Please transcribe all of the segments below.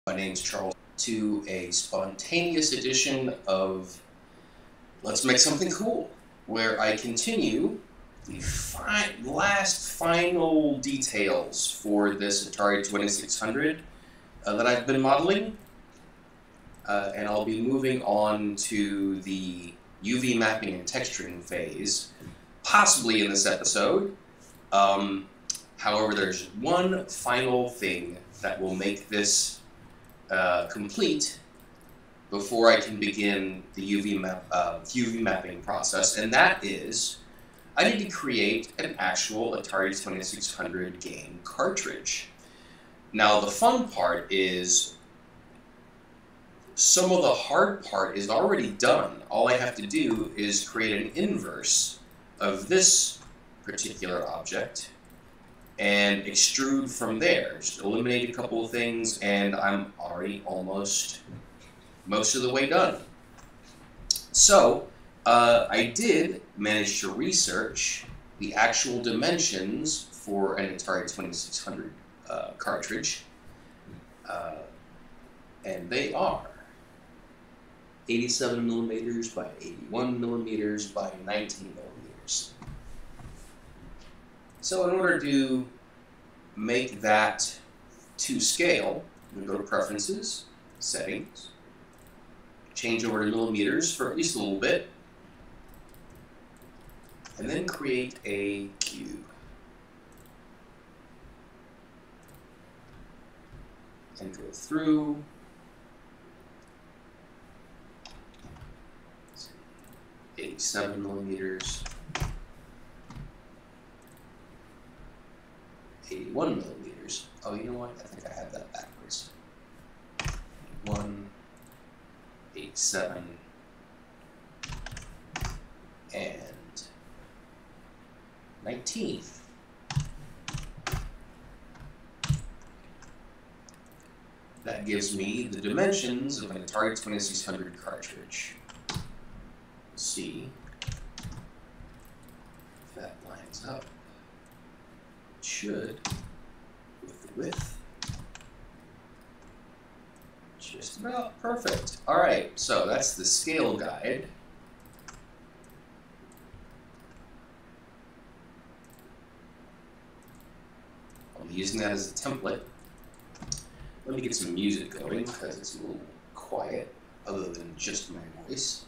My name's Charles. To a spontaneous edition of Let's Make Something Cool, where I continue the last final details for this Atari 2600 that I've been modeling, and I'll be moving on to the UV mapping and texturing phase, possibly in this episode. However, there's one final thing that will make this complete before I can begin the UV mapping process, and that is I need to create an actual Atari 2600 game cartridge. Now, the fun part is some of the hard part is already done. All I have to do is create an inverse of this particular object and extrude from there. Just eliminate a couple of things, and I'm already almost most of the way done. So, I did manage to research the actual dimensions for an Atari 2600 cartridge, and they are 87 millimeters by 81 millimeters by 19 millimeters. So in order to make that to scale, I'm going to go to Preferences, Settings, change over to millimeters for at least a little bit, and then create a cube. And go through. 87 millimeters. 81 millimeters. Oh, you know what? I think I had that backwards. 1, 87, and 19. That gives me the dimensions of an Atari 2600 cartridge. Let's see if that lines up. Should, with the width, just about perfect. All right, so that's the scale guide. I'll be using that as a template. Let me get some music going because it's a little quiet other than just my voice.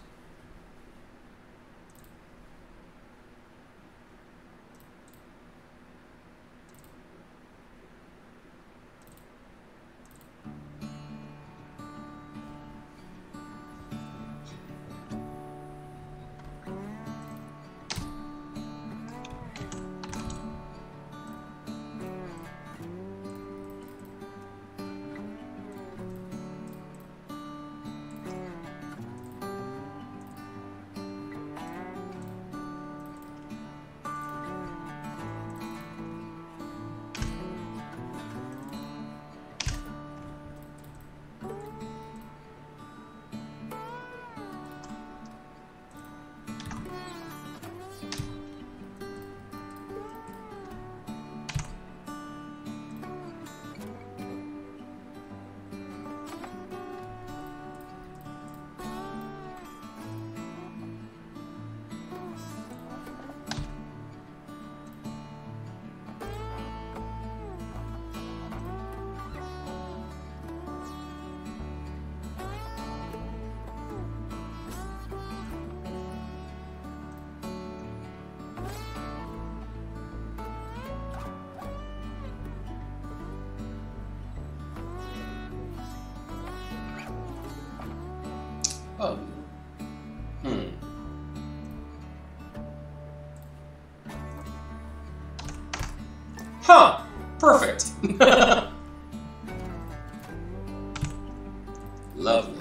Oh. Huh. Perfect. Lovely.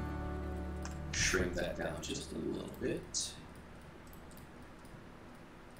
Shrink that down just a little bit.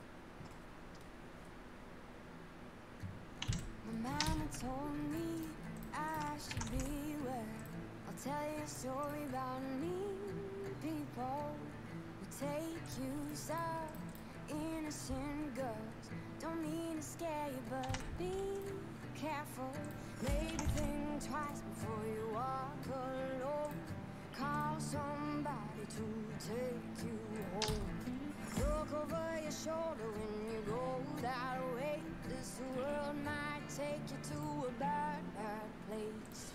tell you a story about mean people who take you so innocent girls. Don't mean to scare you, but be careful. Maybe think twice before you walk alone. Call somebody to take you home. Look over your shoulder when you go that way. This world might take you to a bad, bad place.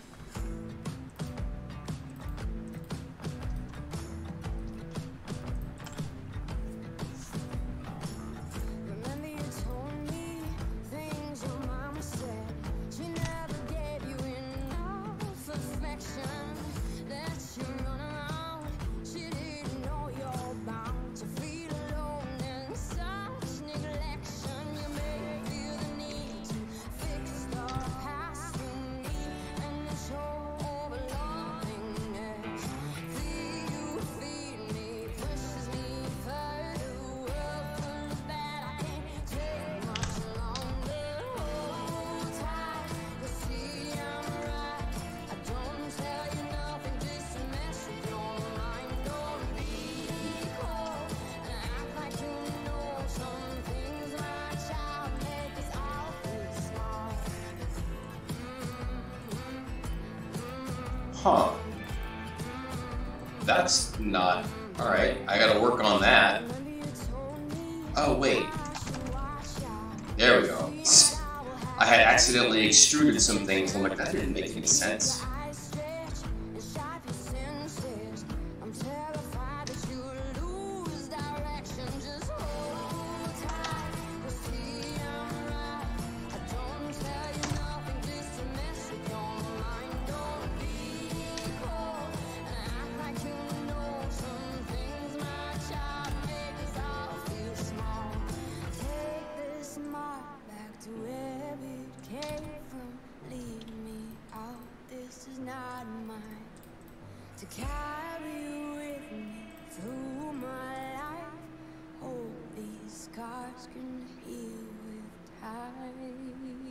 Remember you told me things your mama said. She never gave you enough affection. That you run around. She didn't know you're bound to feel alone and such neglection. You may feel the need to fix the past you need and then show overlovingness. You feed me, pushes me further. World full of bad, I can't take much longer. Hold tight, you'll see I'm right. I don't tell you nothing, just to mess with your mind. Don't be cold and act like you know some things my child make us all feel small. Huh. That's not... Alright, I gotta work on that. Oh, wait. There we go. I had accidentally extruded some things. I'm like, that didn't make any sense. I'm terrified that you lose direction. Just hold tight, you'll see I'm right. I don't tell you nothing, just to mess with your mind. Don't be cold and act like you know some things my child make us all feel small. Take this mark back to where it came from. Leave me out, this is not mine. To carry with me through my life. Hope these scars can heal with time.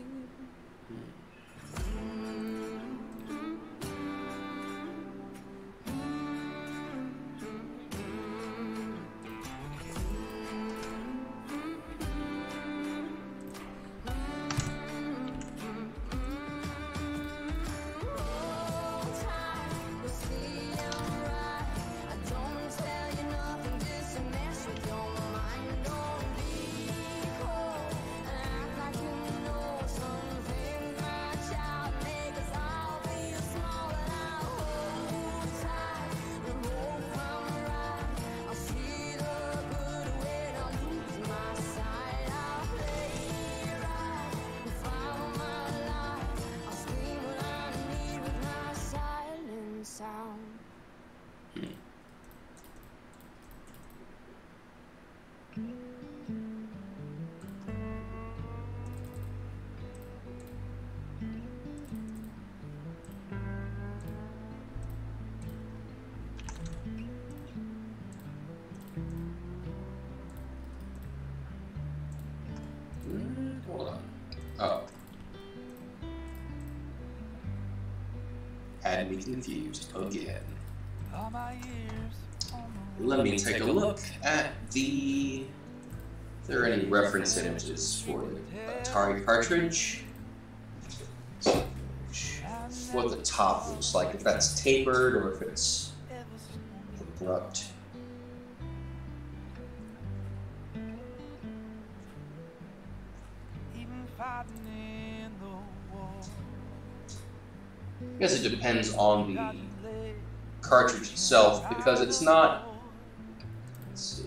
Hold on. Oh. Had me confused again. Let me take a look at the... If there are any reference images for the Atari cartridge. What the top looks like, if that's tapered or if it's abrupt. I guess it depends on the cartridge itself, because it's not, let's see,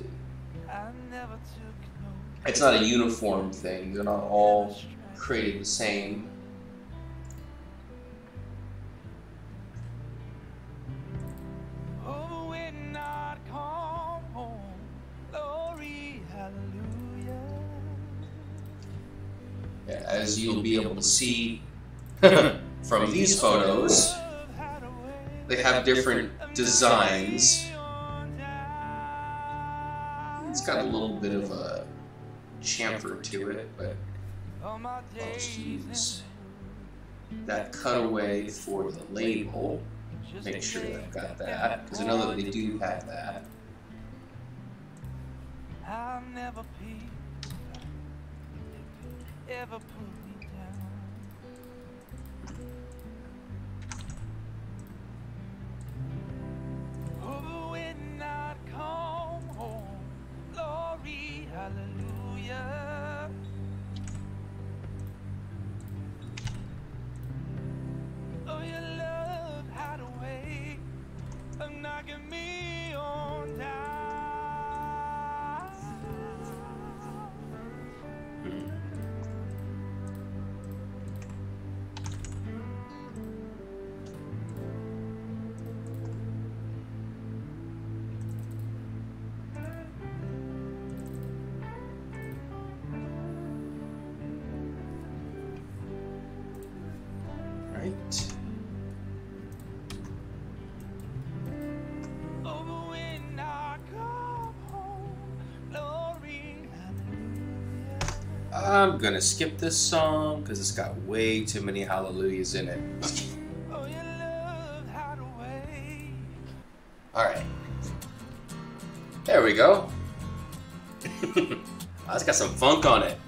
it's not a uniform thing. They're not all created the same. Yeah, as you'll be able to see from these photos, they have different designs. It's got a little bit of a chamfer to it, but I'll just use that cutaway for the label. make sure that I've got that, because I know that they do have that. I'll never be ever put me down. Oh, when I come home, glory, hallelujah. Oh, your love had a way of knocking me on down. Right. Oh, when I come home, glory, hallelujah. I'm gonna skip this song because it's got way too many hallelujahs in it. Oh, your love had a way. Alright. There we go. It's got some funk on it.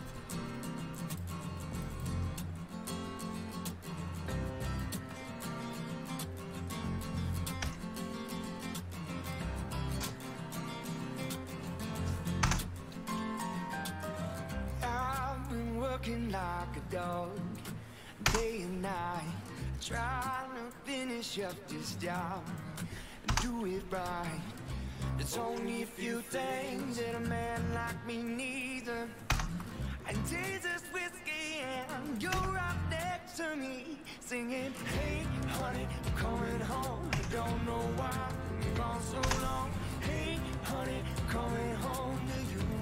I've been working like a dog, day and night, trying to finish up this job and do it right. There's only a few things that a man like me needs, and Jesus whiskey, and you're right next to me, singing, hey, honey, I'm coming home. I don't know why I'm gone so long. Hey, honey, I'm coming home to you.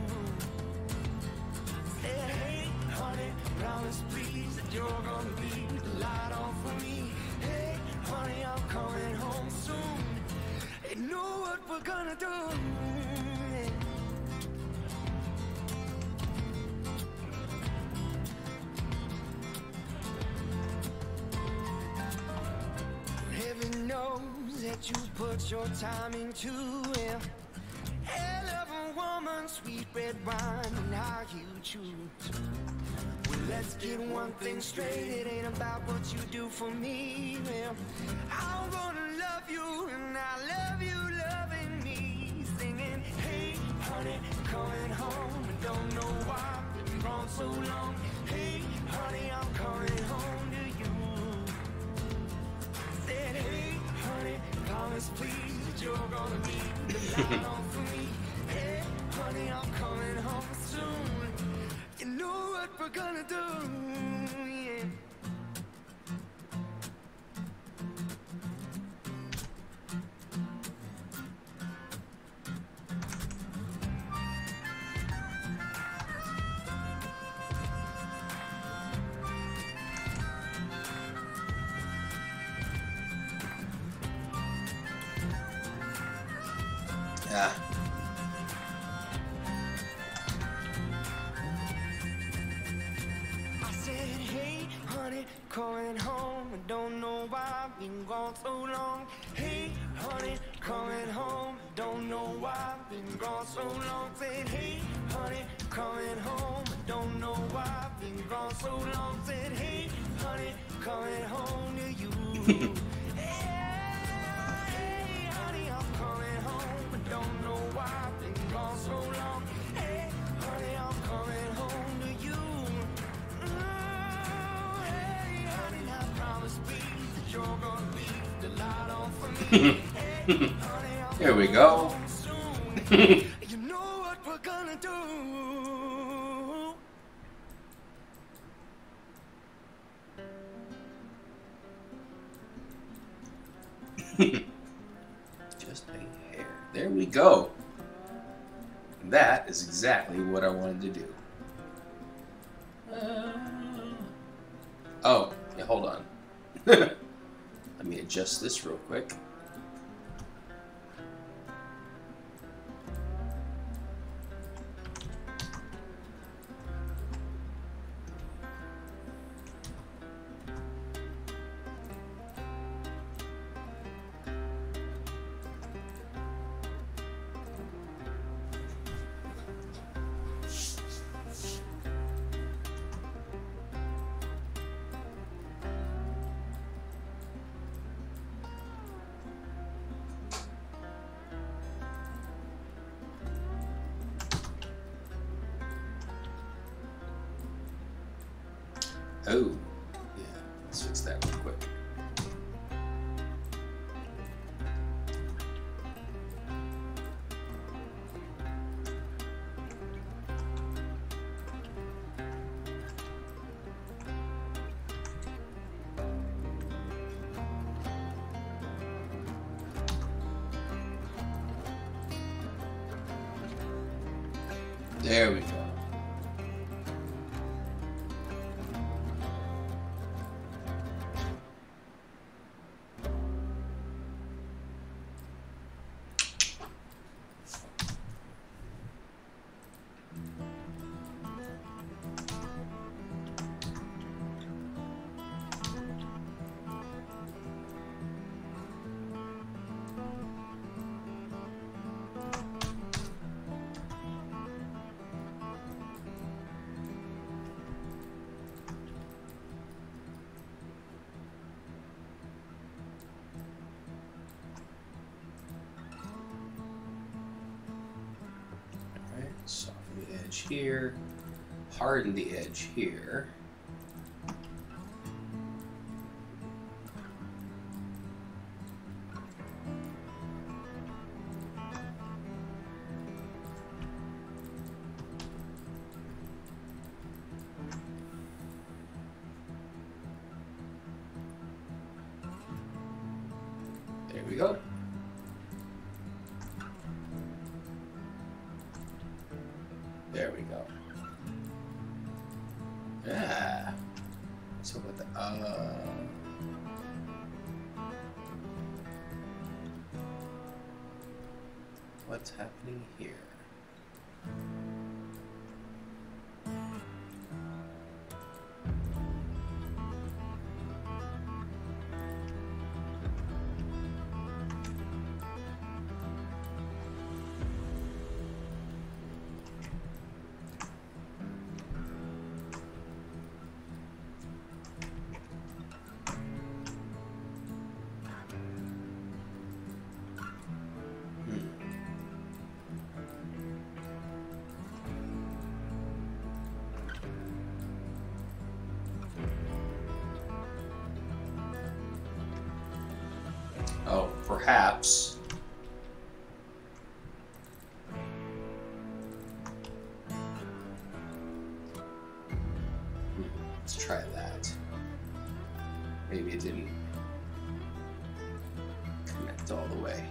Said, hey, honey, promise please that you're gonna be the light on for me. Hey, honey, I'm coming home soon. And know what we're gonna do. Heaven knows that you put your time into it. Hell of a woman, sweet red wine, and how you choose. Well, let's get one thing straight, it ain't about what you do for me. Well, I'm gonna love you, and I love you loving me. Singing, hey, honey, coming home, I don't know why I've been gone so long. Hey, honey, I'm coming home to you. Said, hey, honey, promise please that you're gonna be the light on for me. Hey, honey, I'm coming home soon. You know what we're gonna do, yeah. Yeah. I said, hey, honey, coming home. I don't know why I've been gone so long. Hey, honey, coming home. I don't know why I've been gone so long. Said, hey, honey, coming home. I don't know why I've been gone so long. Said, hey, honey, coming home to you. Hey, honey, I'm coming home. I don't know why I've been gone so long. Hey, honey, I'm coming home to you. Hey, honey, now promise me that you're gonna be the light on for me. Hey, honey, I'm Here we go. home soon. You know what we're gonna do. Just a hair. There we go. That is exactly what I wanted to do. Oh, yeah, hold on. Let me adjust this real quick. Oh, yeah, let's fix that real quick. There we go. Soften the edge here, harden the edge here. There we go. There we go. Yeah. So what the what's happening here? Oh, perhaps. Let's try that. Maybe it didn't connect all the way.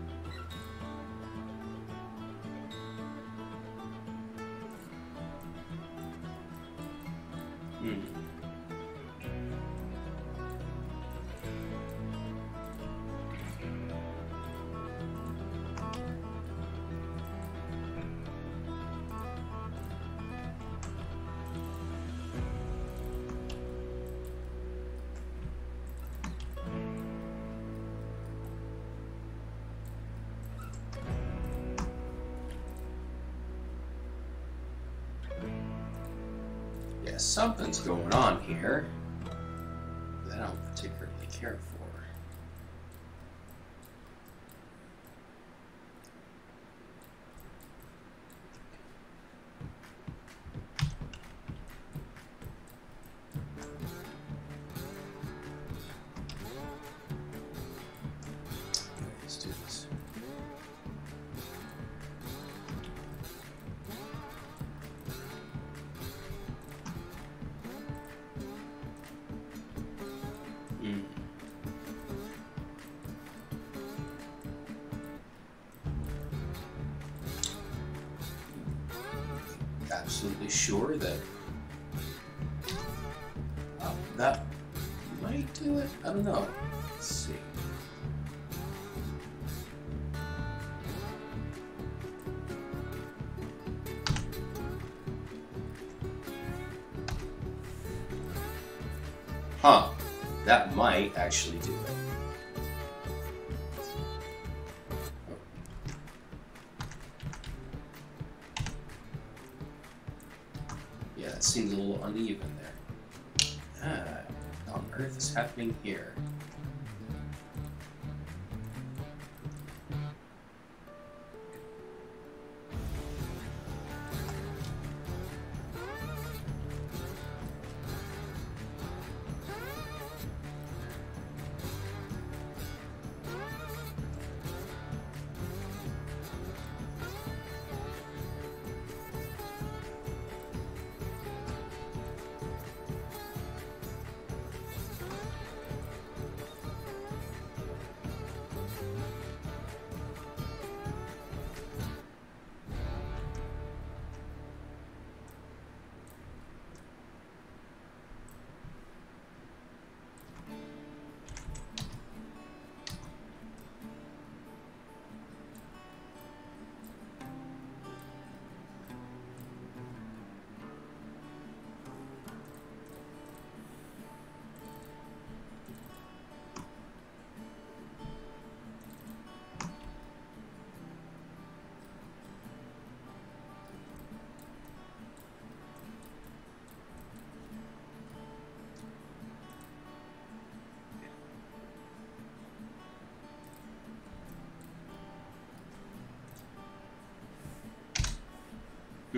Yeah, something's going on here that I don't particularly care for. Let's do this. Absolutely sure that that might do it. I don't know. Let's see. Huh. That might actually do it. Yeah, it seems a little uneven there. What on earth is happening here?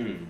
Hmm.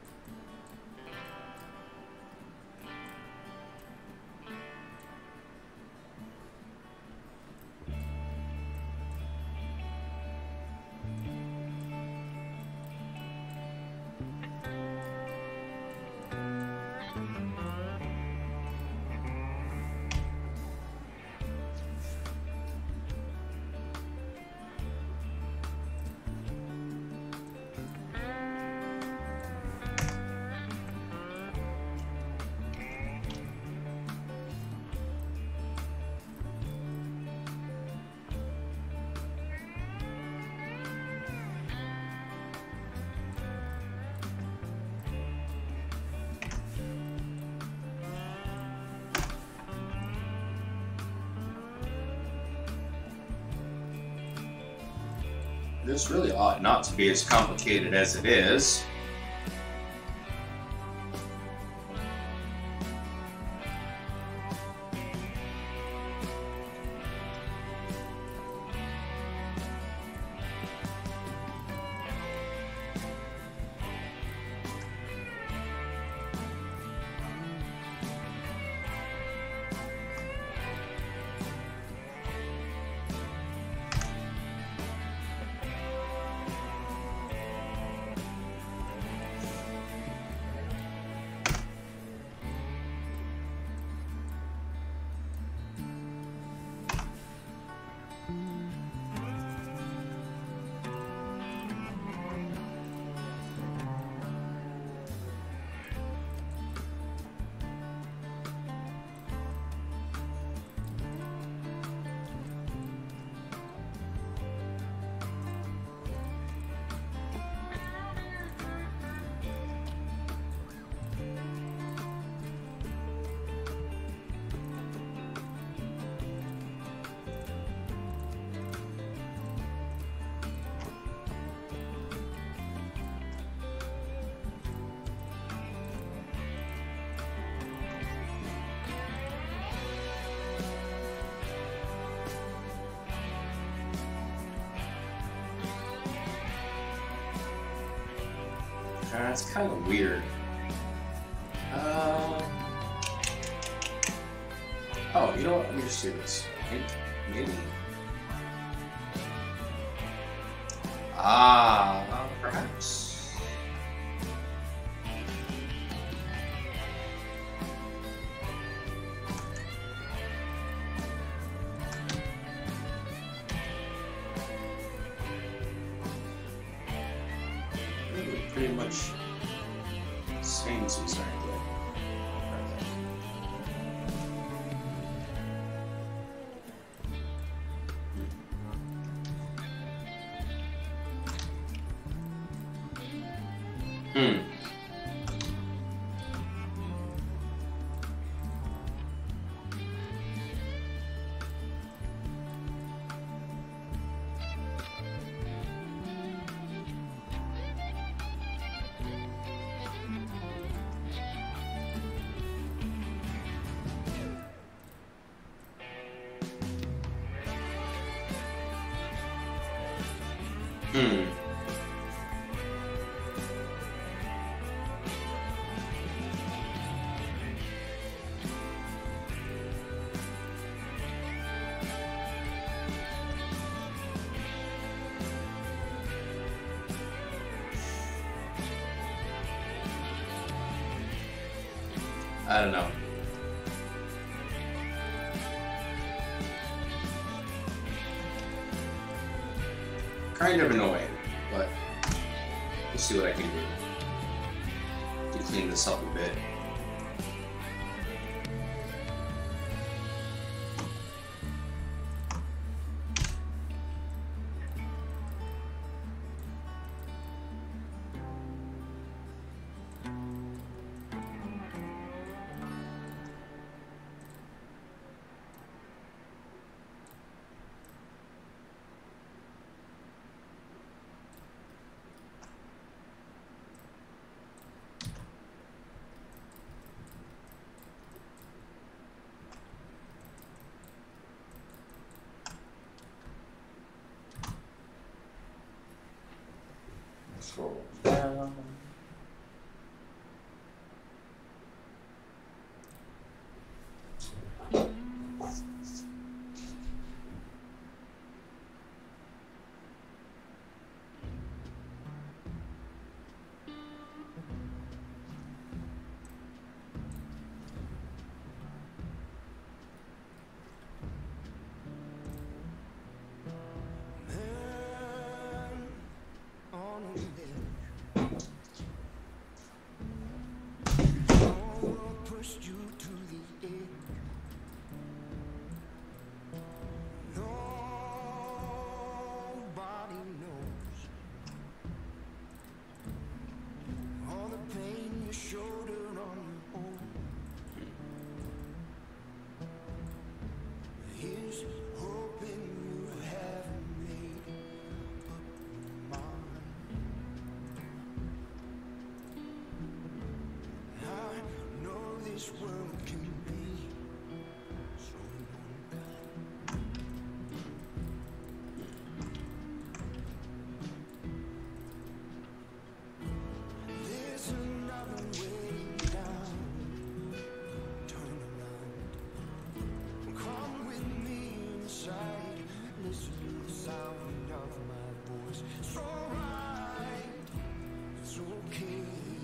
This really ought not to be as complicated as it is. That's kind of weird. Oh, you know what? Let me just do this. I think maybe. Perhaps. Pretty much same as we started with. I don't know. Kind of annoying, but we'll see what I can do to clean this up a bit. Scroll down. this world can be so unkind. There's another way down. Turn around. Come with me inside. Listen to the sound of my voice. It's alright. It's okay.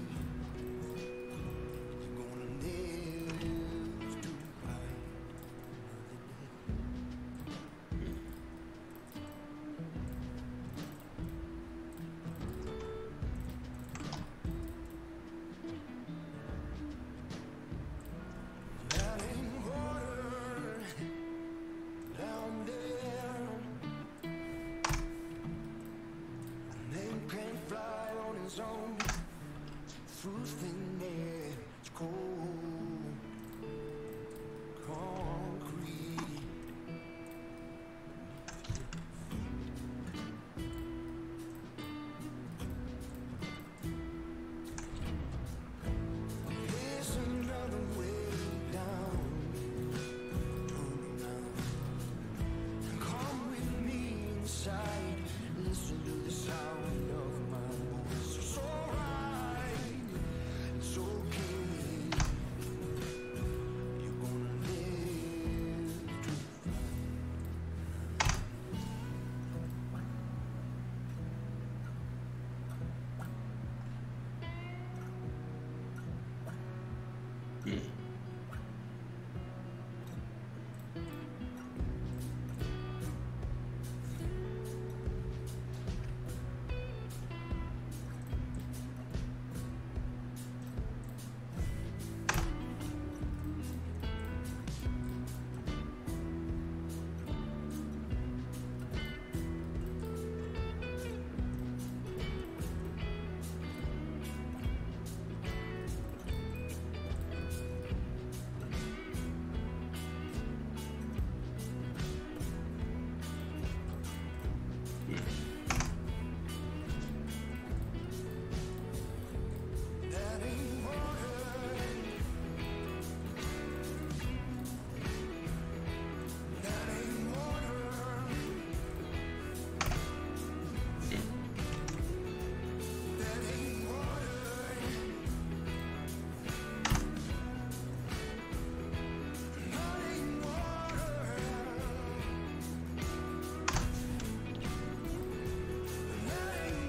You're gonna live to fight another day. Down in water, down there. A man can't fly on his own. Through thin air, it's cold concrete. There's another way down. Turn around. Come with me inside. Listen to the sound of my voice. It's alright. It's okay. You're gonna live to that ain't water. That ain't water. That ain't water. That ain't water. That ain't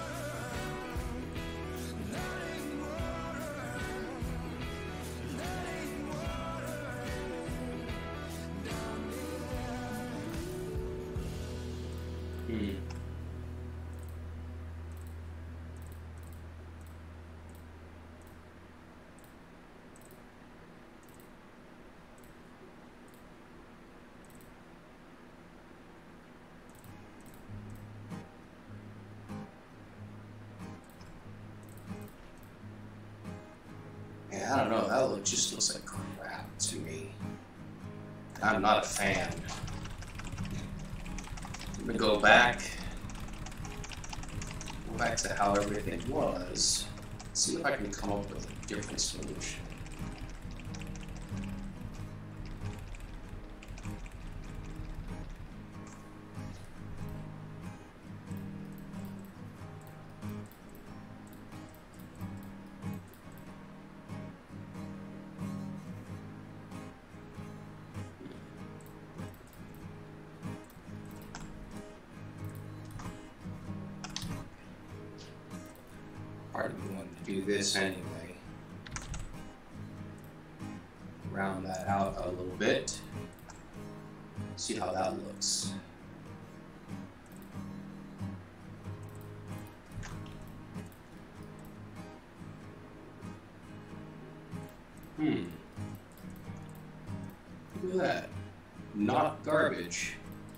Yeah, I don't know. That just looks like crap to me. I'm not a fan. I'm gonna go back to how everything was. See if I can come up with a different solution. Part of me wanted to do this anyway. Round that out a little bit. See how that looks. Look at that. Not garbage.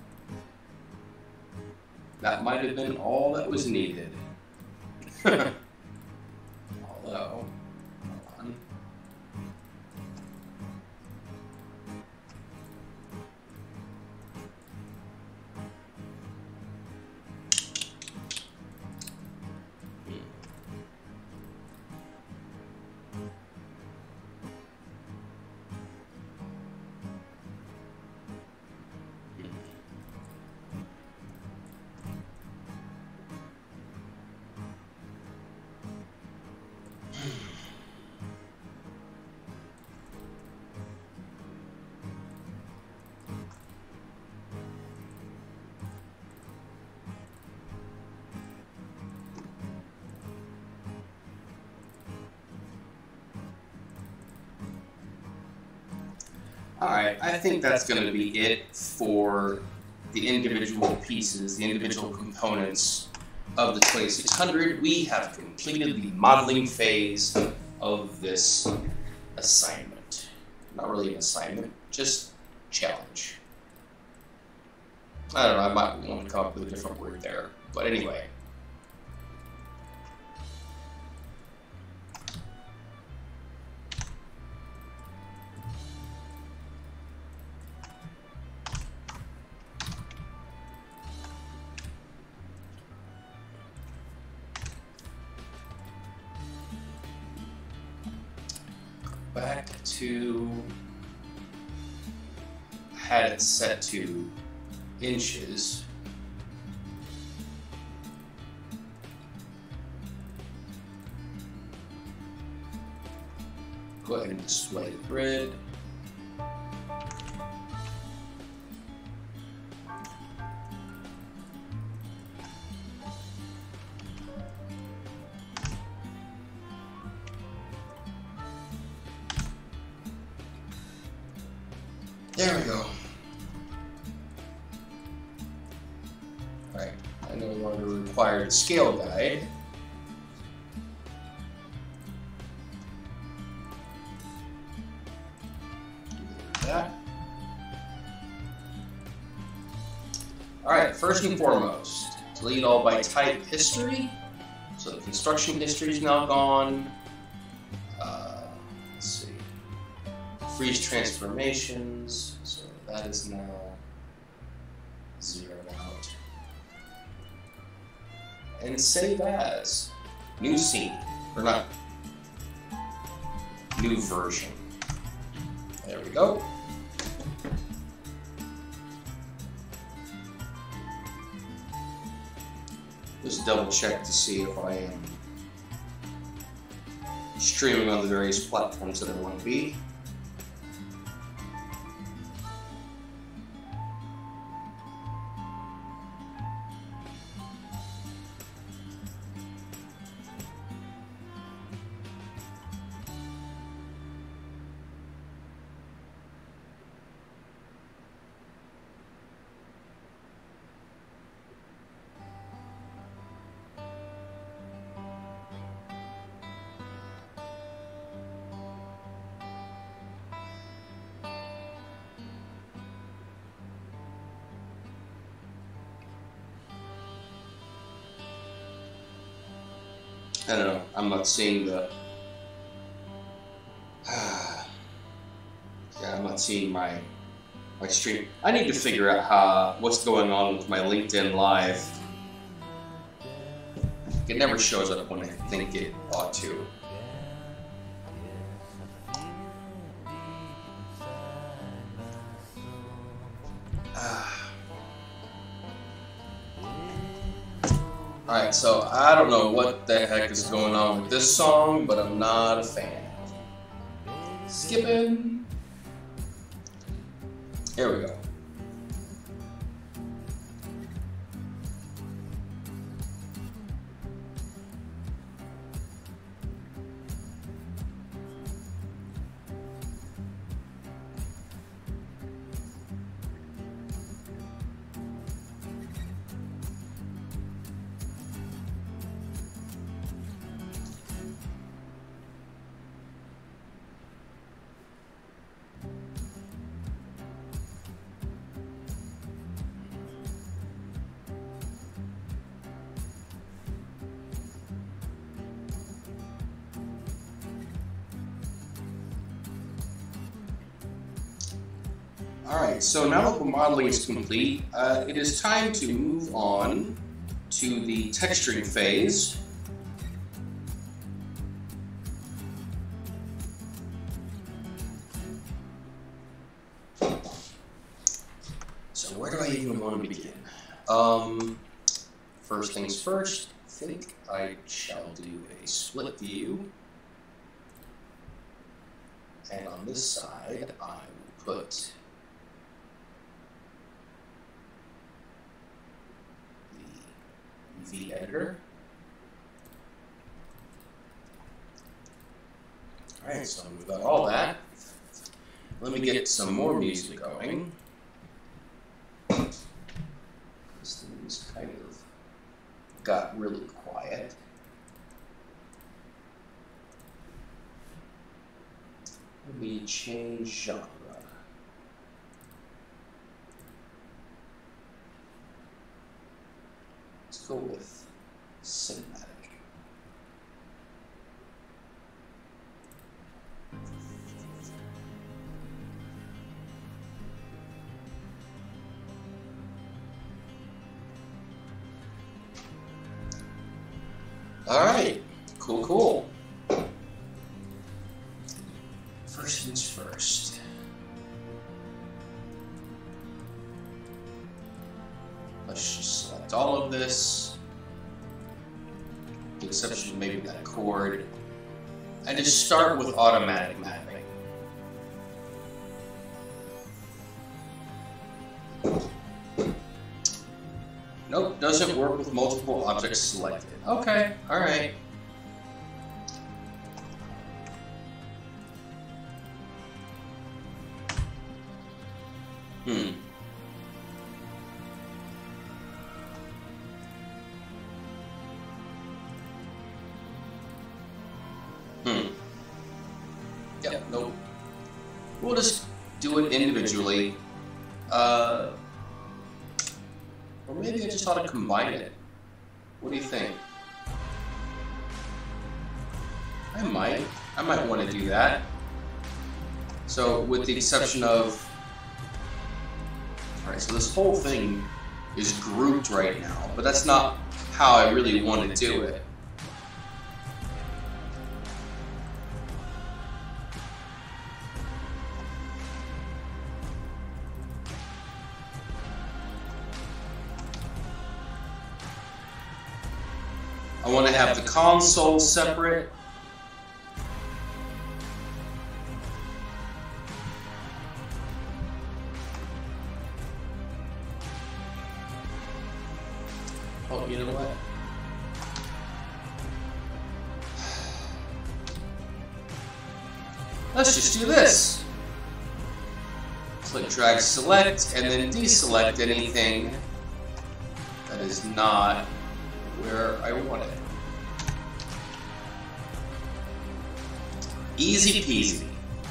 That might have been all that was needed. Although, hold on. Alright, I think that's going to be it for the individual pieces, the individual components of the 2600. We have completed the modeling phase of this assignment. Not really an assignment, just challenge. I don't know, I might want to come up with a different word there. But anyway. Back to, had it set to inches. Go ahead and display the grid. There we go. Alright, I no longer require the scale guide. That. Alright, first and foremost, delete all by type history. So the construction history is now gone. Let's see. Freeze transformations. So that is now zeroed out. And save as. New scene. Or not. New version. There we go. Just double check to see if I am streaming on the various platforms that I want to be. I don't know, I'm not seeing the... yeah, I'm not seeing my stream. I need to figure out what's going on with my LinkedIn Live. It never shows up when I think it ought to. Alright, so I don't know what the heck is going on with this song, but I'm not a fan. Skipping. Here we go. Alright, so now that the modeling is complete, it is time to move on to the texturing phase. So where do I even want to begin? First things first, I think I shall do a split view. And on this side, I will put the editor. Alright, so we've got all that. let me get some more music going. This thing's kind of got really quiet. Let me change genre. Let's go with cinematic. All right, cool. First things first. Let's just select all of this, with the exception of maybe that chord, and just start with automatic mapping. Nope, doesn't work with multiple objects selected. Okay, alright. Yep, nope. We'll just do it individually. Or maybe I just ought to combine it. What do you think? I might want to do that. So, with the exception of... Alright, so this whole thing is grouped right now, but that's not how I really want to do it. I want to have the console separate. Oh, you know what? Let's just do this. Click, drag, select, and then deselect anything that is not where I want it. Easy peasy.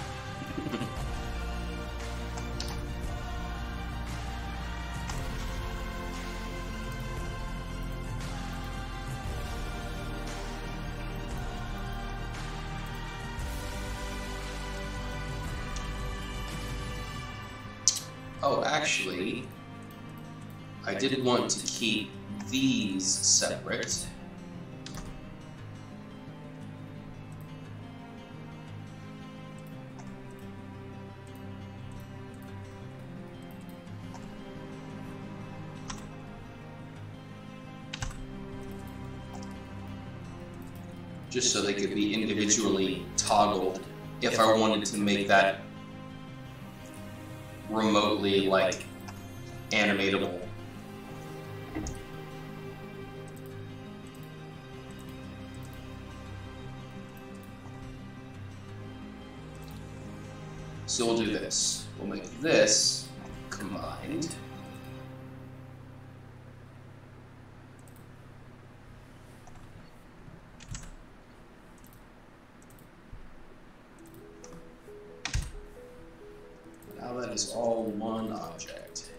Oh, actually, I did want to keep these separate. Just so they could be individually toggled if I wanted to make that remotely, like, animatable. So we'll do this. We'll make this combined. Now that is all one object.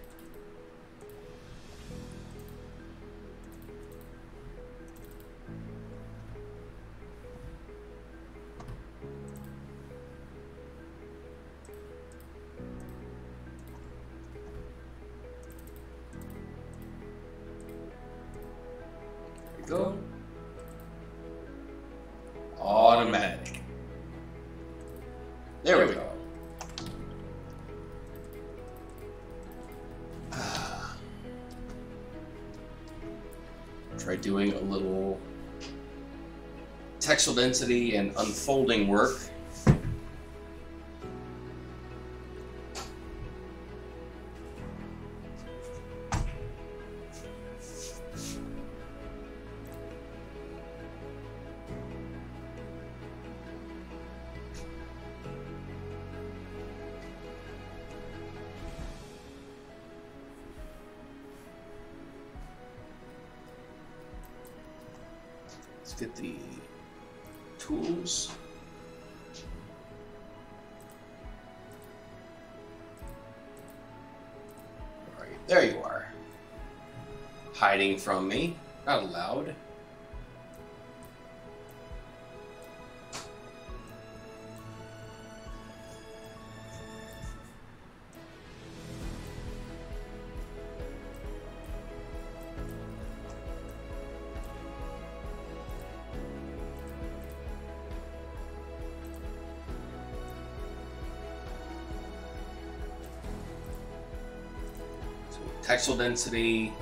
There we go. Automatic. There we go. Try doing a little textual density and unfolding work. get the tools. All right, there you are. Hiding from me, not allowed. Textile density.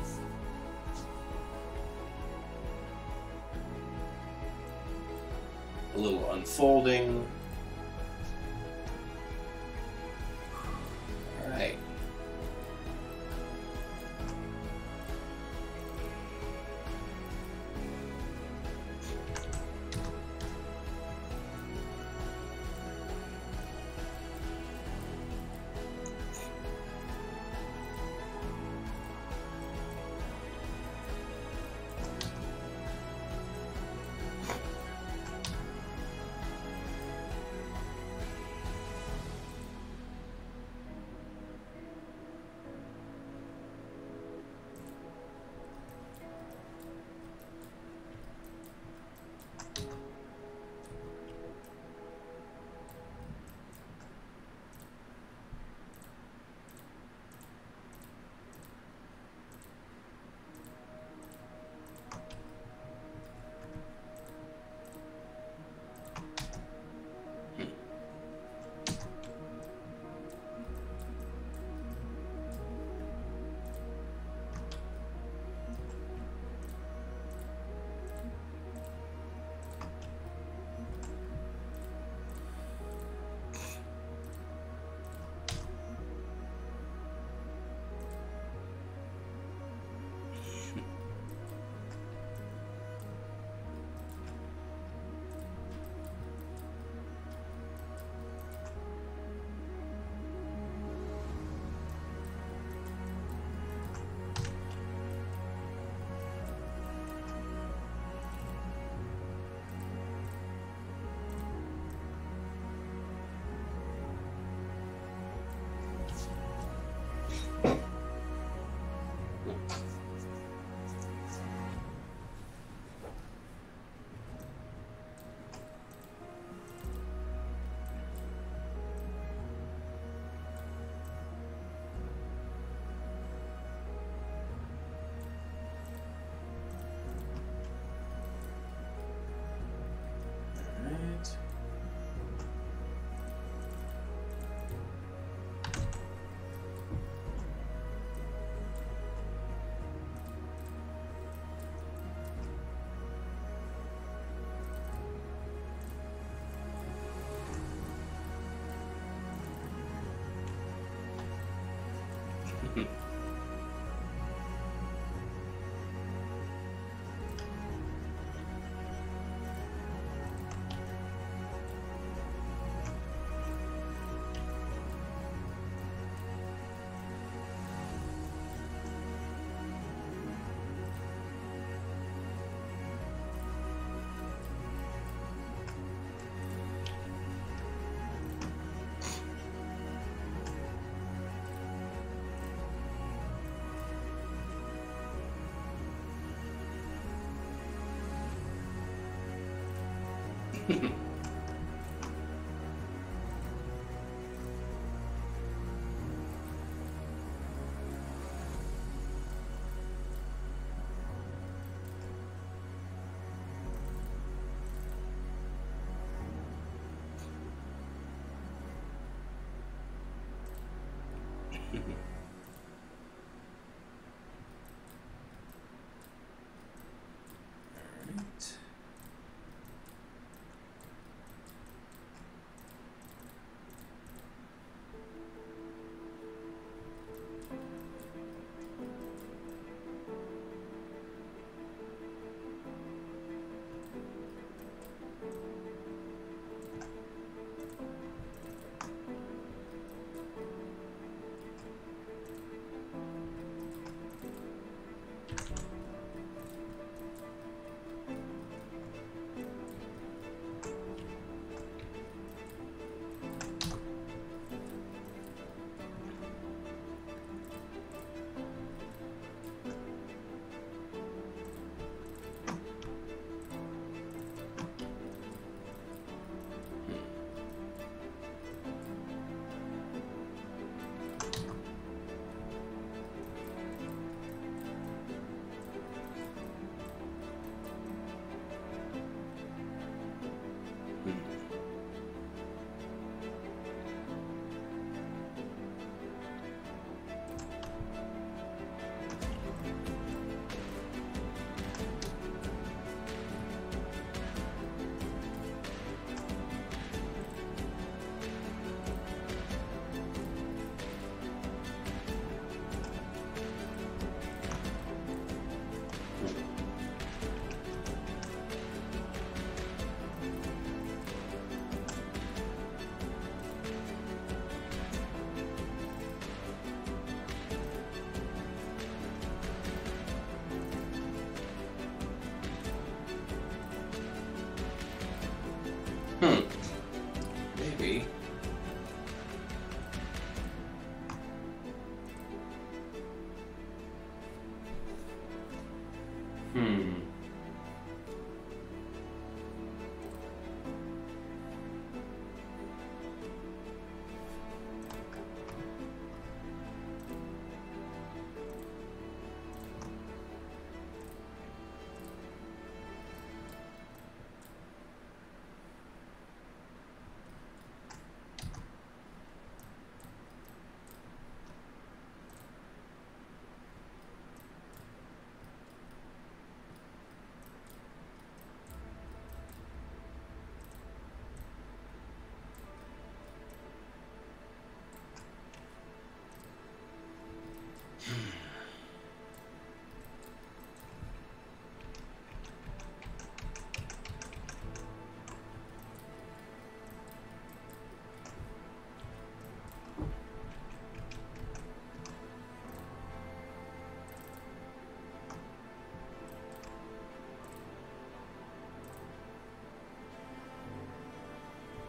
A little unfolding. All right.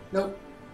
Nope.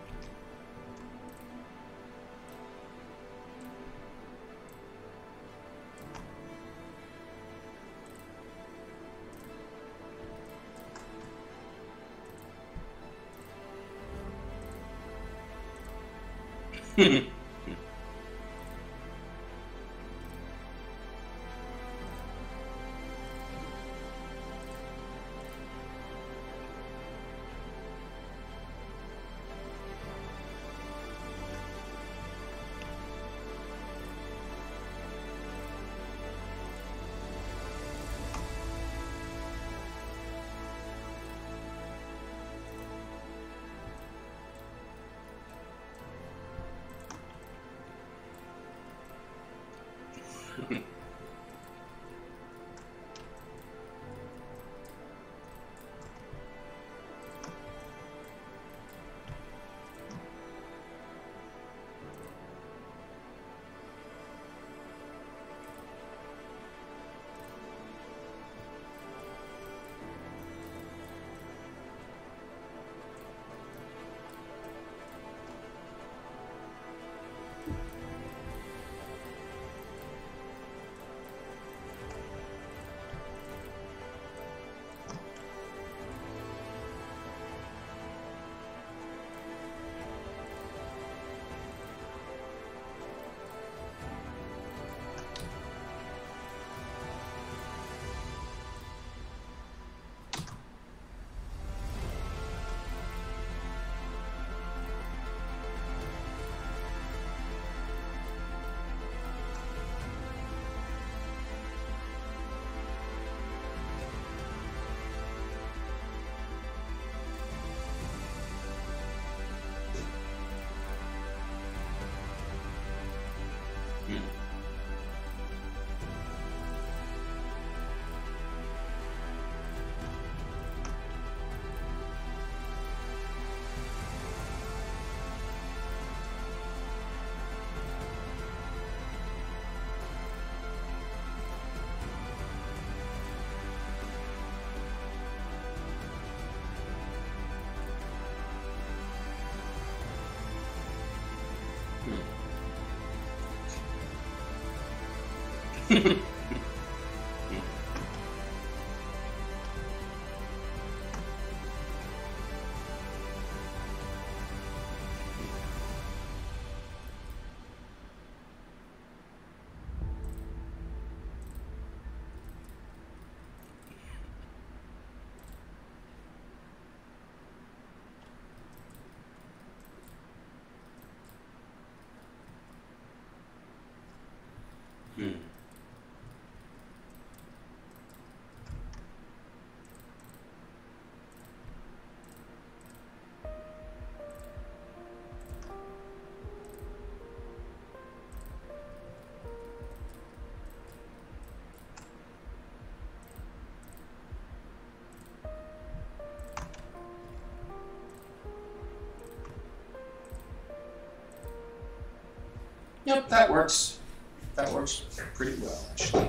Yep, that works. That works pretty well, actually.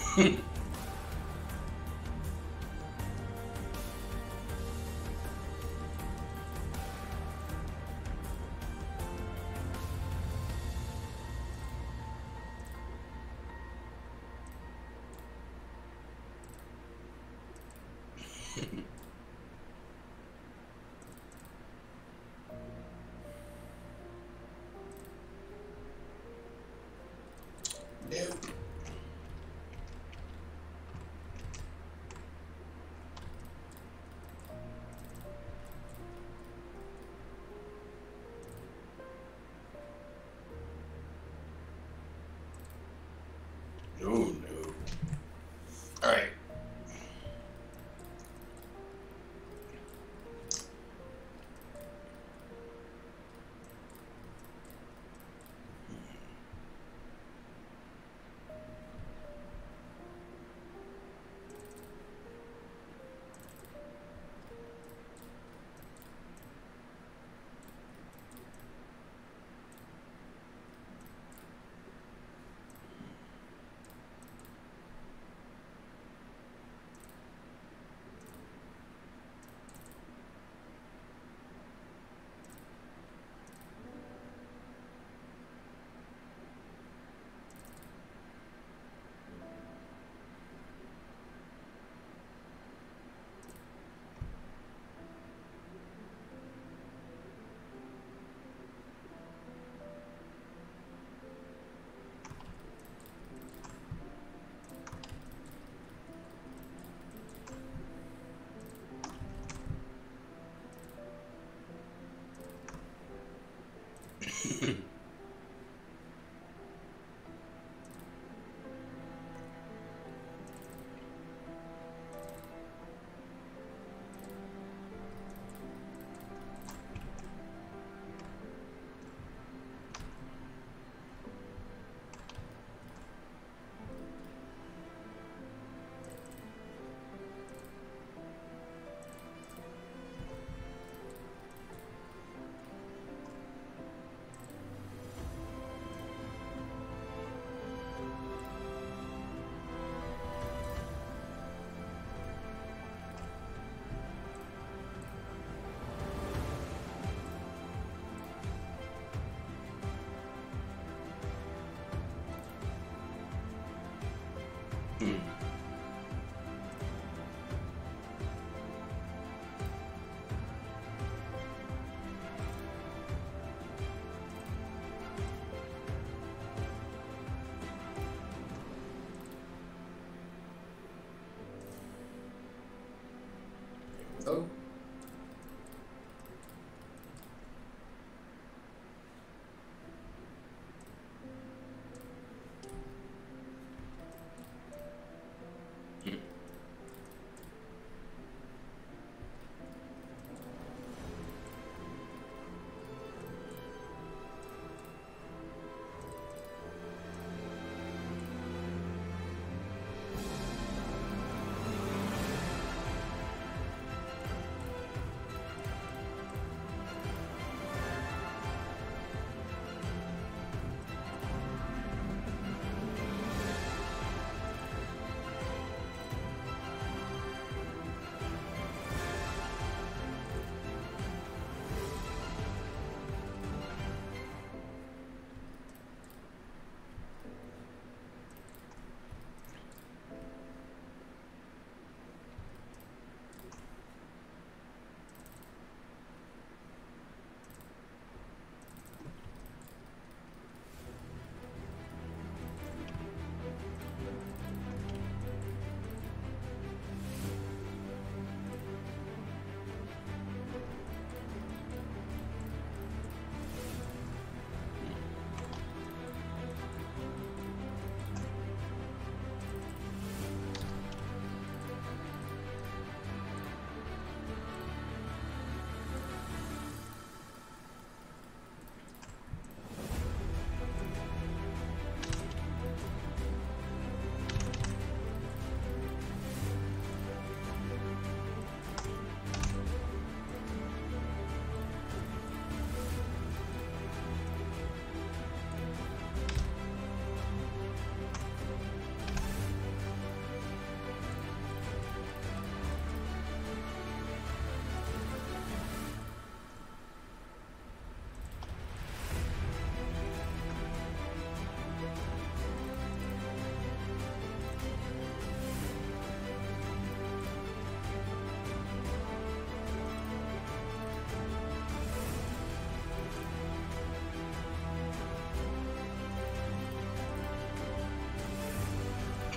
Nope. No, no. All right. Oh.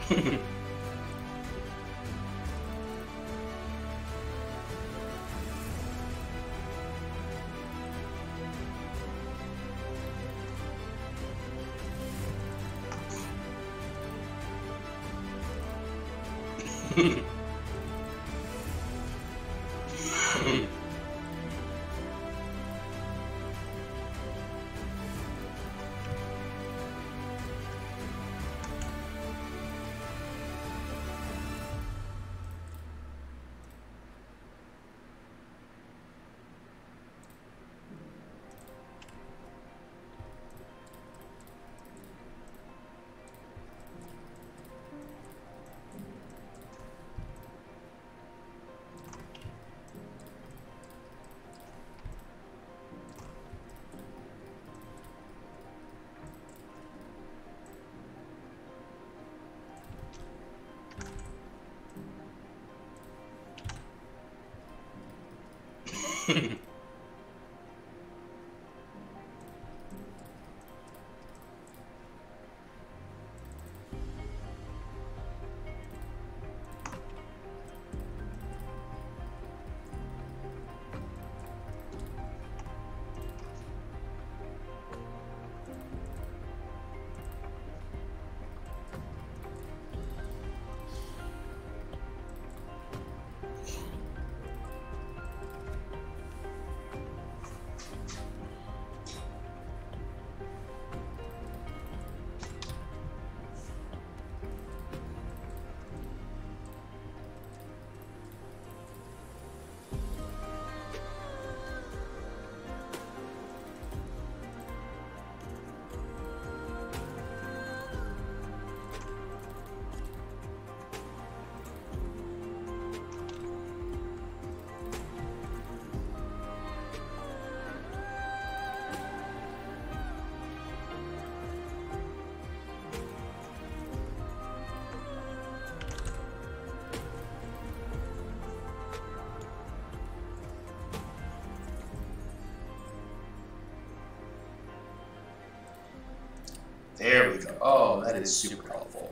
There we go. Oh, that is super helpful.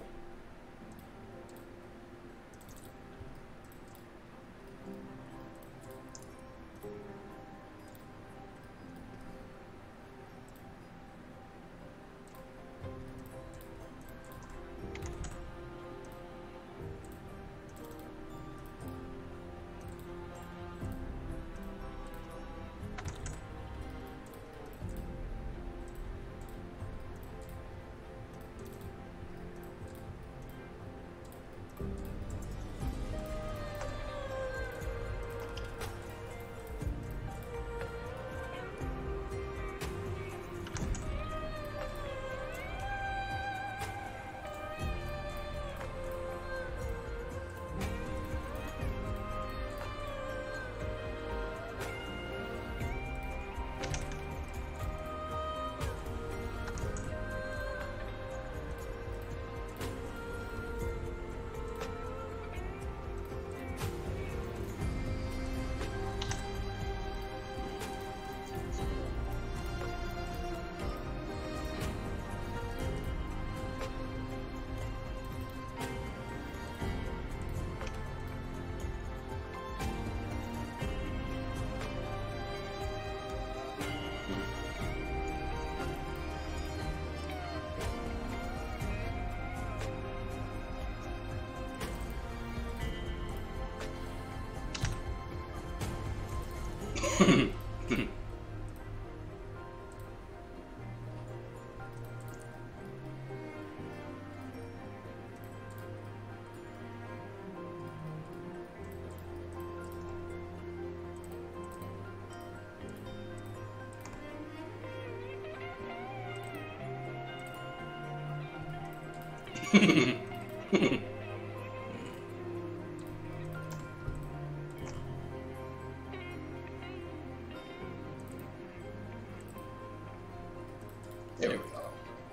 There we go.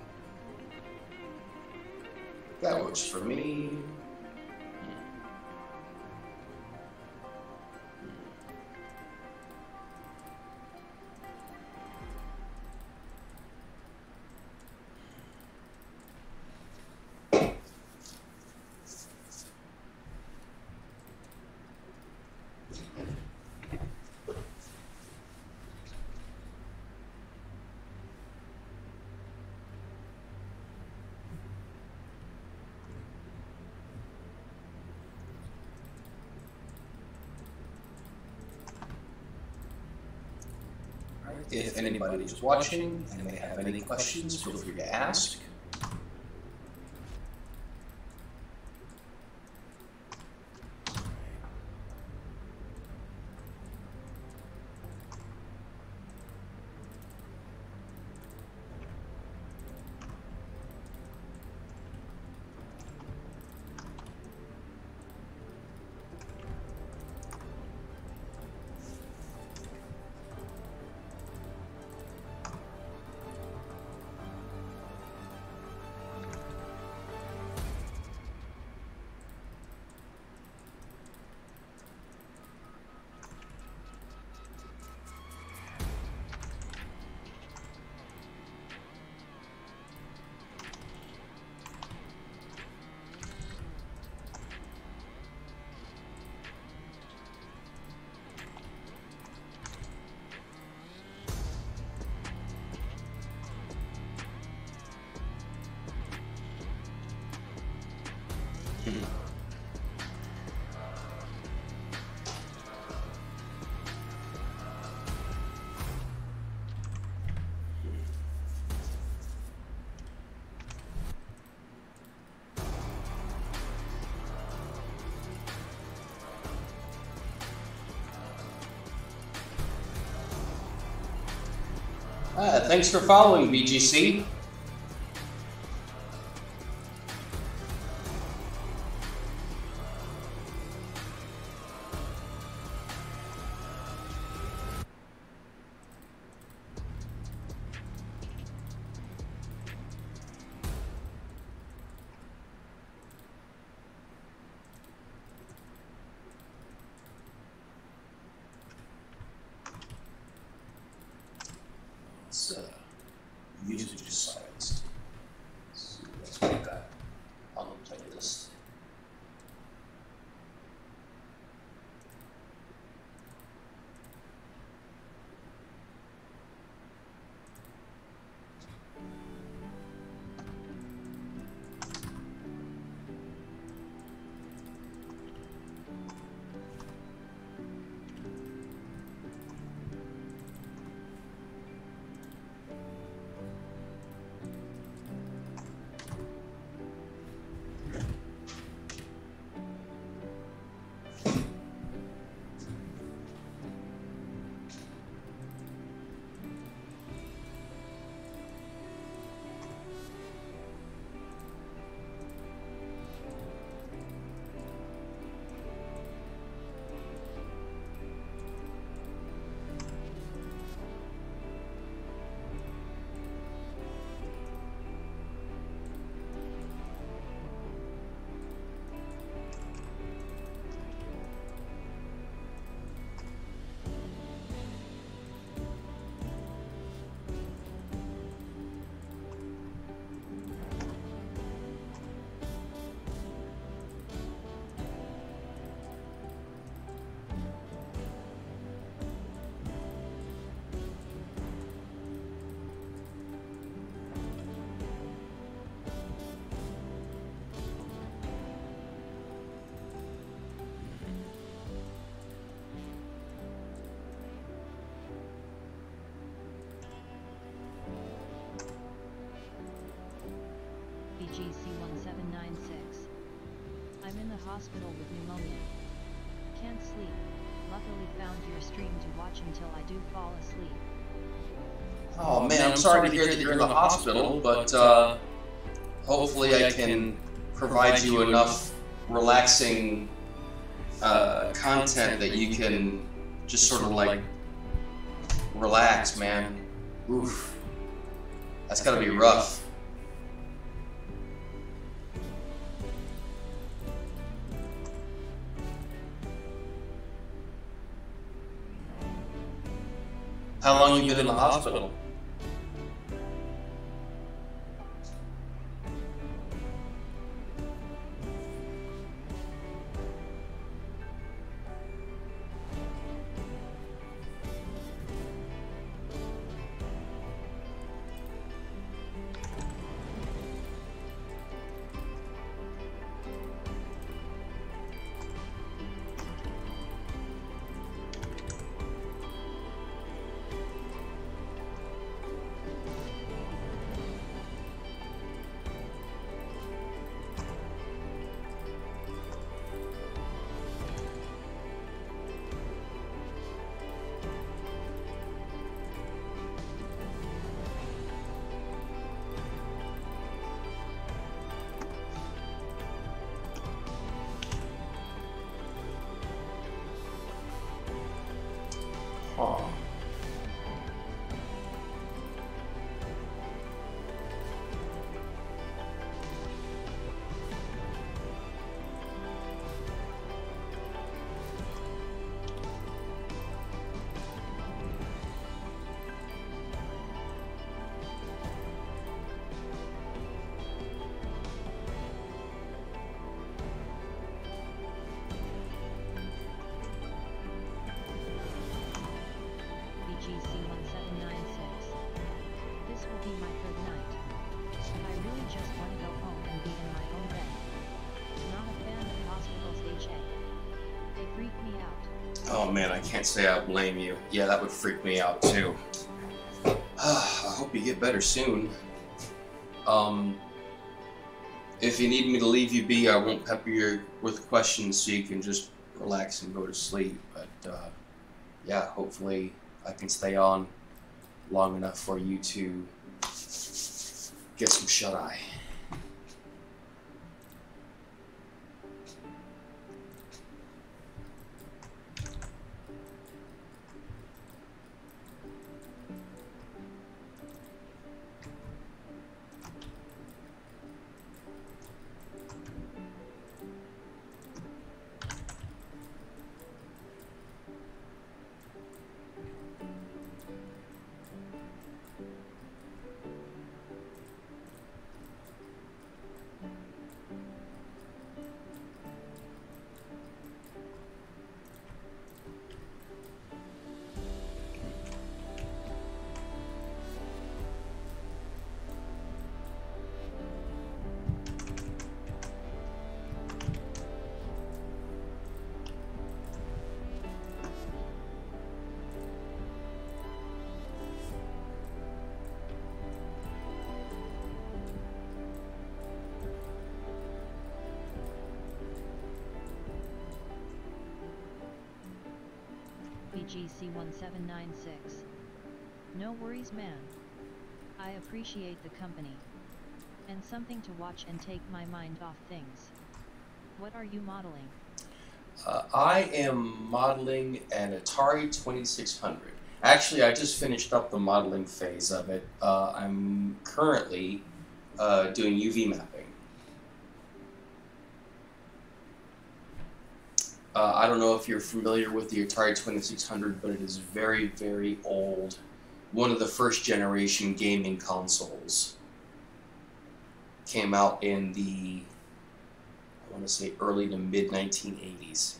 That works for me. If anybody is watching and they have any questions, feel free to ask. Thanks for following, BGC. Music just silenced. So let's put that on the playlist. GC1796. I'm in the hospital with pneumonia. Can't sleep. Luckily found your stream to watch until I do fall asleep. Oh man, I'm sorry to hear that you're in the hospital, but hopefully I can provide you enough relaxing content that you can just sort of like relax, man. Oof. That's gotta be rough. How long have you been in the hospital? Oh man, I can't say I blame you. Yeah, that would freak me out too. I hope you get better soon. If you need me to leave you be, I won't pepper you with questions so you can just relax and go to sleep. But yeah, hopefully I can stay on long enough for you to get some shut-eye. BGC1796. No worries, man. I appreciate the company. And something to watch and take my mind off things. What are you modeling? I am modeling an Atari 2600. Actually, I just finished up the modeling phase of it. I'm currently doing UV mapping. I don't know if you're familiar with the Atari 2600, but it is very, very old. One of the first generation gaming consoles. Came out in the, I want to say, early to mid 1980s.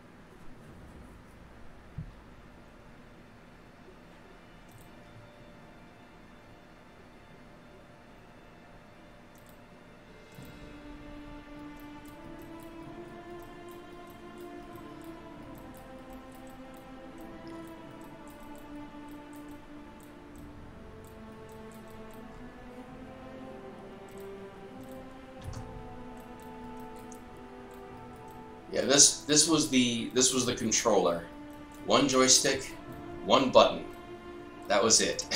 Yeah, this was the controller. One joystick, one button. That was it.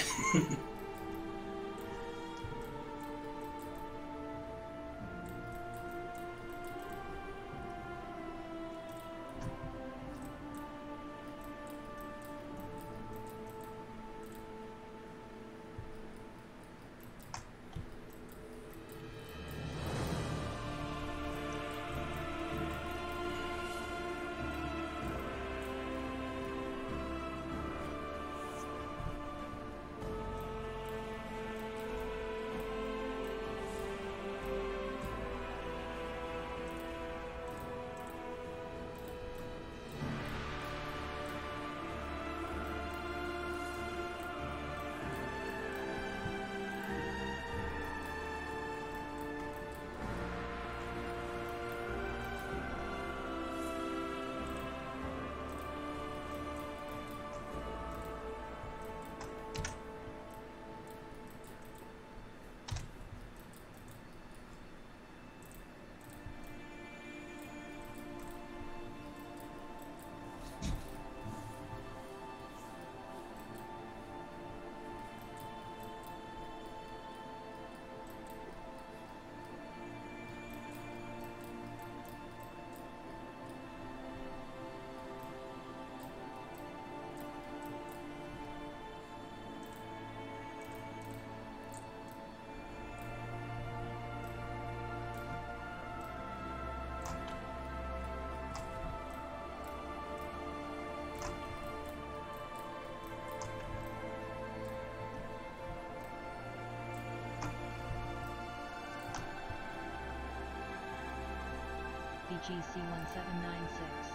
BGC1796.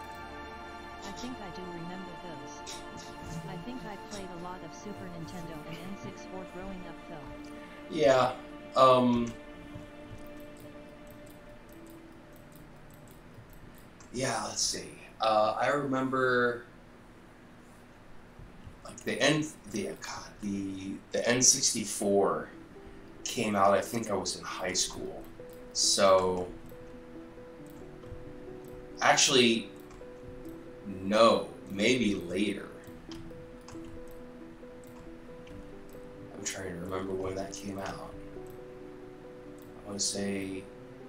I think I do remember those. I think I played a lot of Super Nintendo and N64 growing up though. Yeah, yeah, let's see. I remember the N64 came out. I think I was in high school, so actually, no, maybe later. I'm trying to remember when that came out. I want to say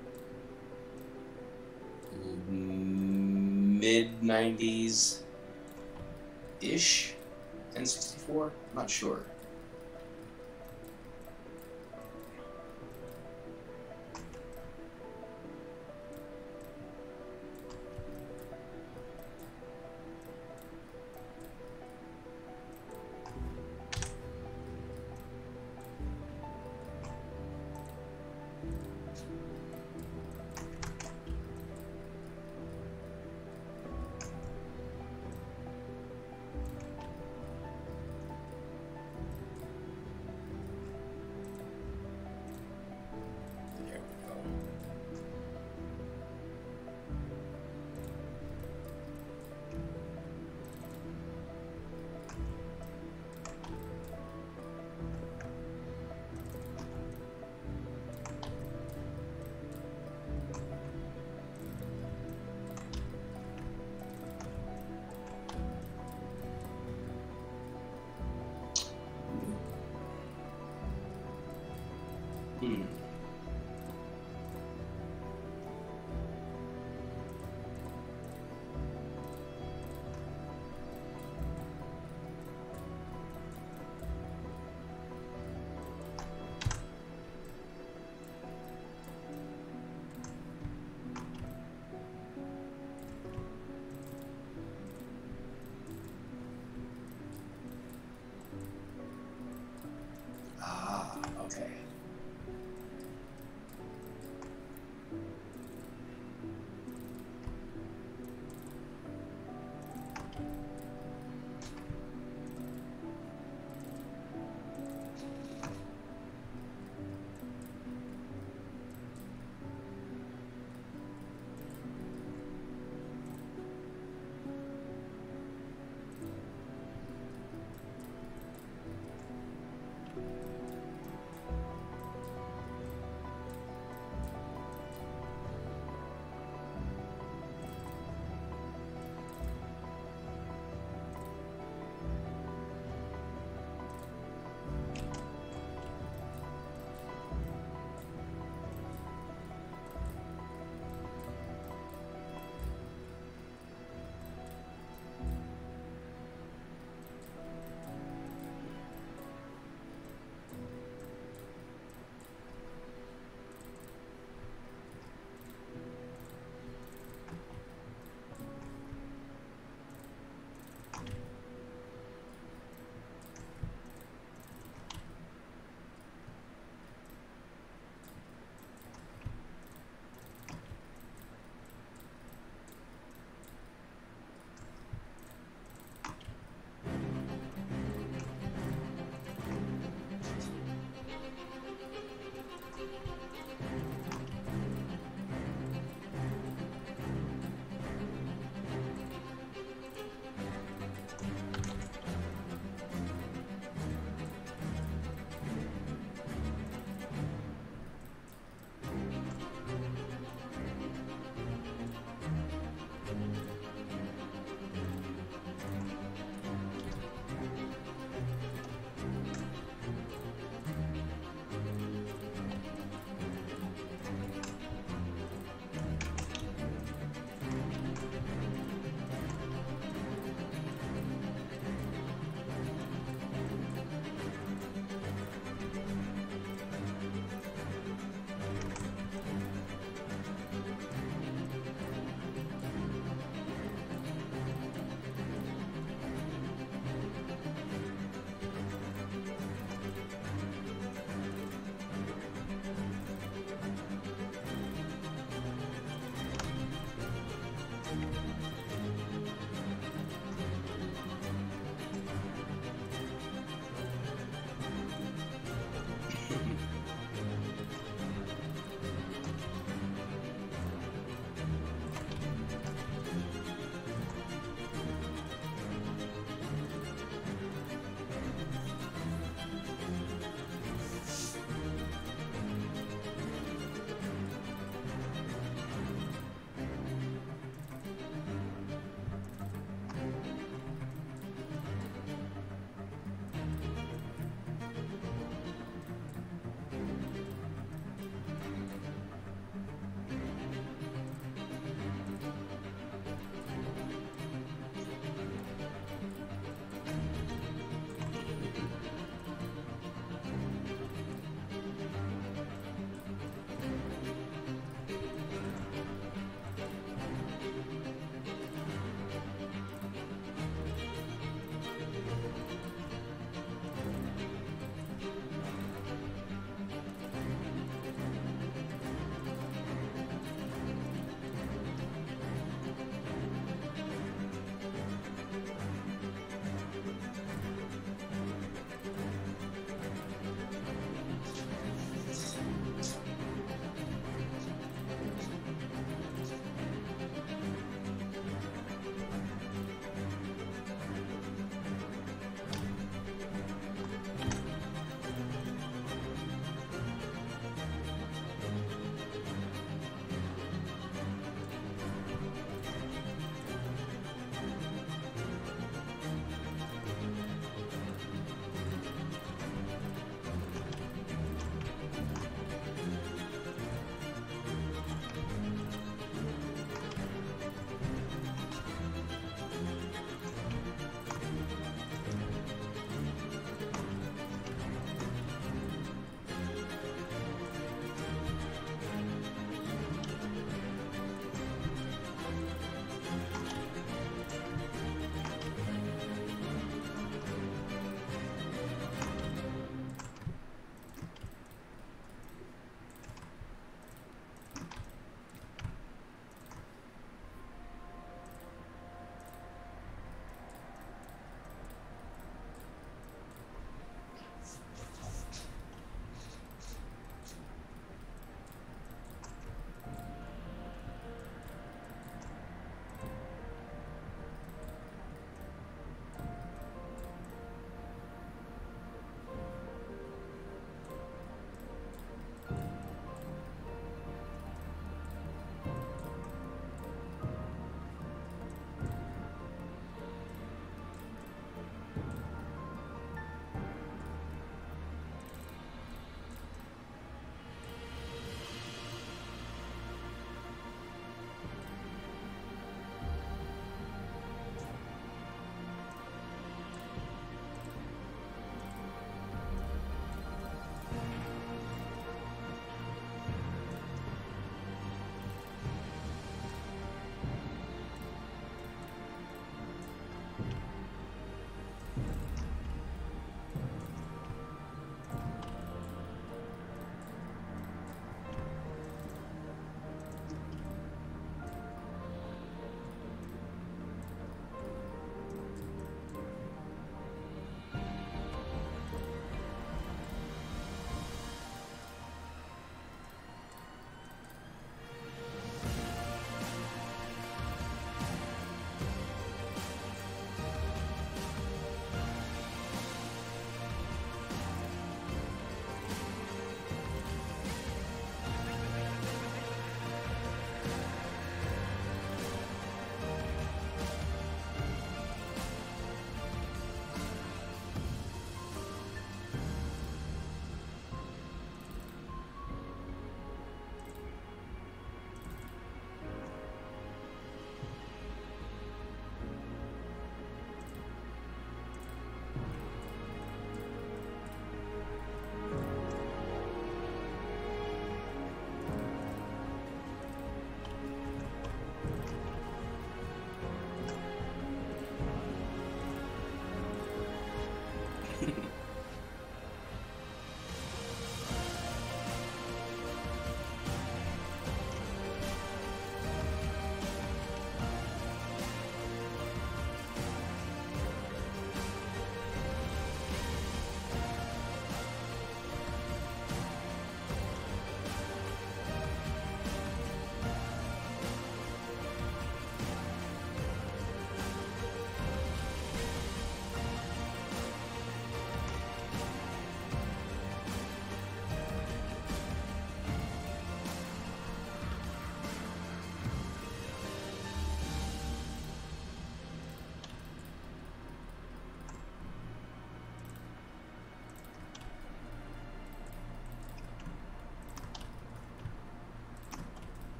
mid 90s ish. N64? Not sure. There we go. Hmm. Ah, okay.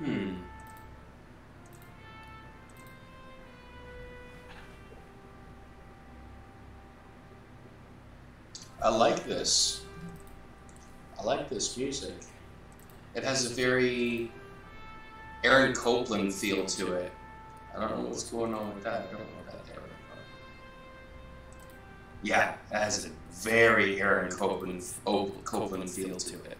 I like this. I like this music. It has a very Aaron Copland feel to it. I don't know what's going on with that. I don't know what that there. Yeah, it has a very Aaron Copland feel to it.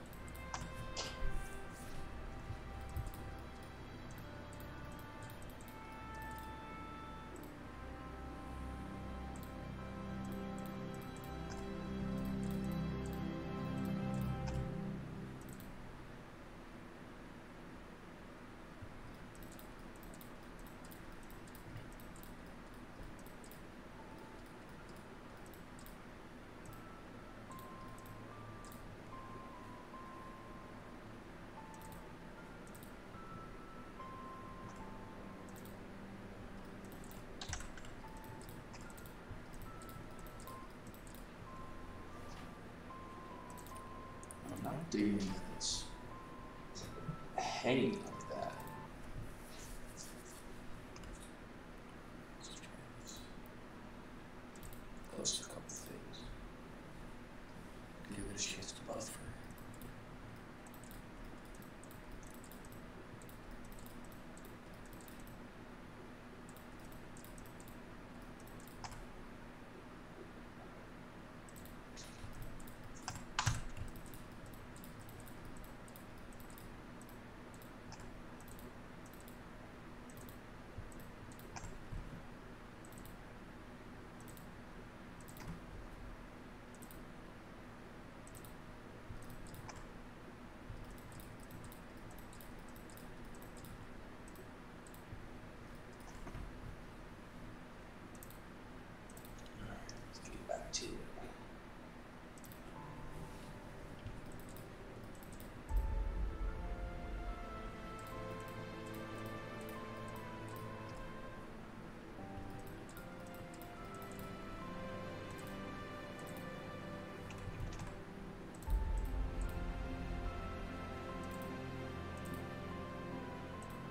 I'm not digging that it's hanging like that. Let's try this. Close to a couple things. Give it a chance to buffer. Let's get back to it.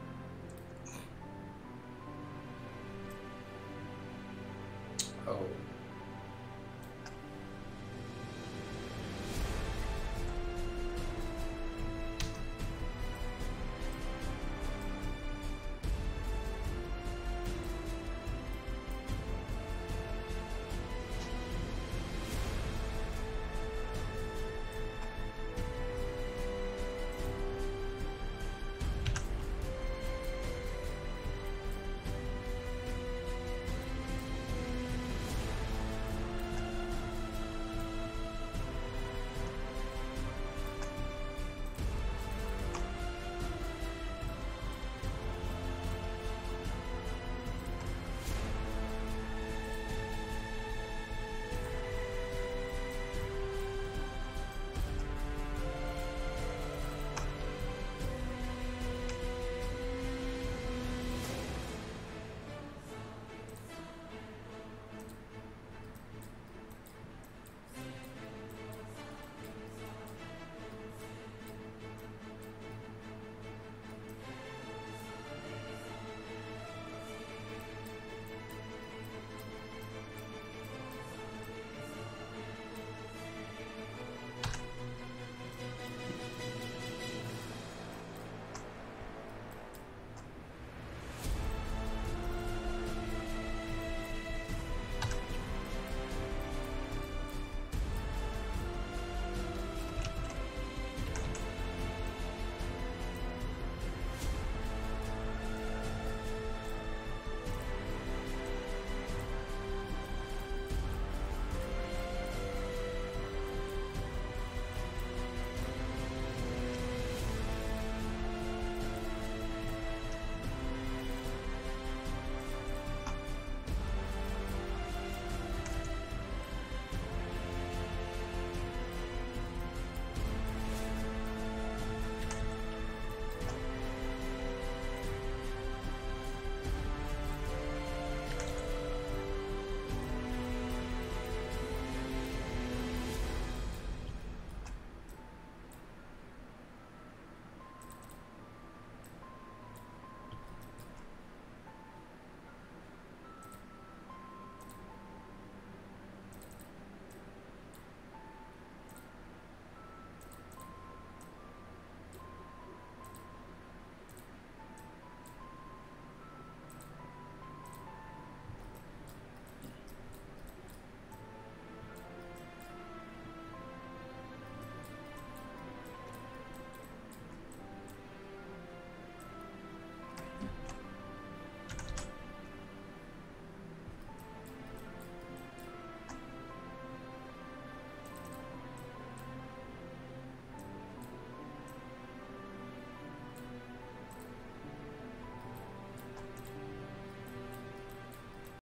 Oh.